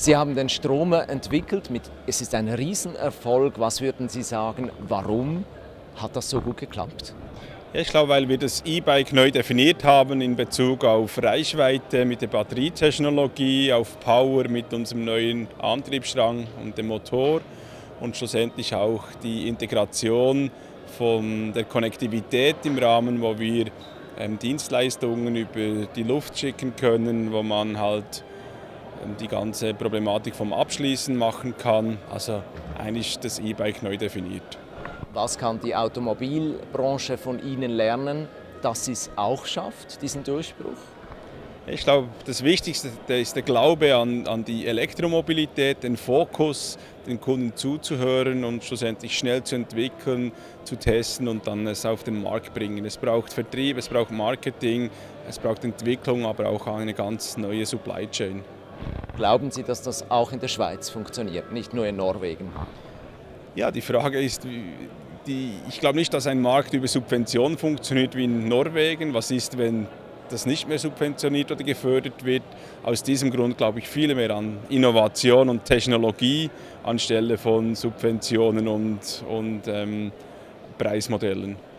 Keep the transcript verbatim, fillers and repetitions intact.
Sie haben den Stromer entwickelt, mit, es ist ein Riesenerfolg. Was würden Sie sagen, warum hat das so gut geklappt? Ja, ich glaube, weil wir das E-Bike neu definiert haben in Bezug auf Reichweite mit der Batterietechnologie, auf Power mit unserem neuen Antriebsstrang und dem Motor und schlussendlich auch die Integration von der Konnektivität im Rahmen, wo wir ähm, Dienstleistungen über die Luft schicken können, wo man halt ähm, die ganze Problematik vom Abschließen machen kann. Also eigentlich das E-Bike neu definiert. Was kann die Automobilbranche von Ihnen lernen, dass sie es auch schafft, diesen Durchbruch? Ich glaube, das Wichtigste ist der Glaube an, an die Elektromobilität, den Fokus, den Kunden zuzuhören und schlussendlich schnell zu entwickeln, zu testen und dann es auf den Markt bringen. Es braucht Vertrieb, es braucht Marketing, es braucht Entwicklung, aber auch eine ganz neue Supply Chain. Glauben Sie, dass das auch in der Schweiz funktioniert, nicht nur in Norwegen? Ja, die Frage ist, die, ich glaube nicht, dass ein Markt über Subventionen funktioniert wie in Norwegen. Was ist, wenn das nicht mehr subventioniert oder gefördert wird? Aus diesem Grund glaube ich viel mehr an Innovation und Technologie anstelle von Subventionen und, und ähm, Preismodellen.